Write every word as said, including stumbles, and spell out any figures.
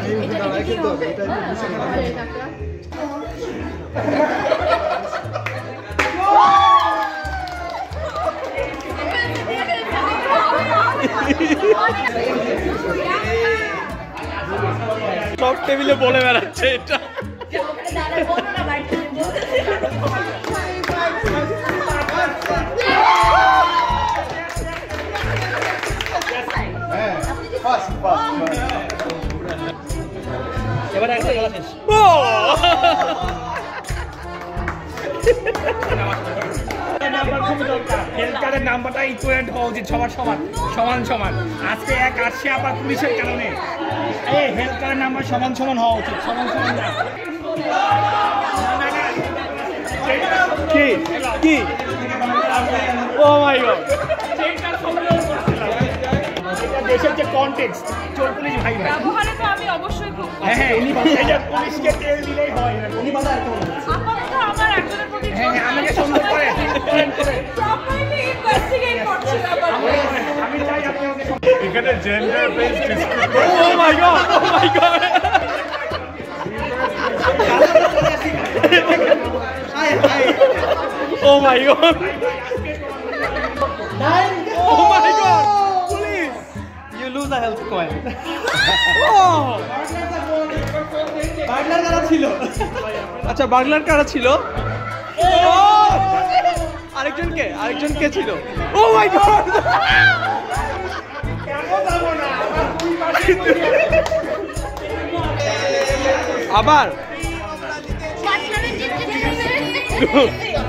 সব টেবিলে বলে বেড়াচ্ছে এটা। এবার একটা খেলা শেষ। হেলকারের নাম্বারটা ইকুয়ালেন্ট হওয়া উচিত, সবার সমান সমান সমান। আজকে এক আসছে আবার পুলিশের কারণে এই হেলকারের নাম্বার সমান সমান হওয়া উচিত, সমান সমান না। কি কি ও মাই গড, দেশের যে কনটেক্সট চোর পুলিশ ভাই ভাই ব্যবহারে তো আমি অবশ্যই খুব হ্যাঁ ইনি এটা পুলিশকে তেল দিলেই হয় না উনি বাধা আর কোন আপাতত আমার একজনের প্রতি হ্যাঁ আমাকে সুন্দর করে প্রপারলি ইনভেস্টিগেট করছেন আবার আমি চাই আপনি আমাকে এখানে জেন্ডার বেস ডিসক্রিমিনেশন ও মাই গড ও মাই গড হাই হাই ও মাই গড ও my god lose a health coin. Oh! Burglar কারা ছিল? আচ্ছা বার্গলার কারা ছিল? আরেকজন কে? আরেকজন কে ছিল? Oh my god! আবার